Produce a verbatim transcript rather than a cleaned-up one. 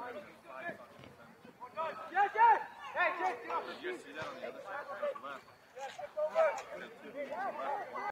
Did you see that on the other side? Left.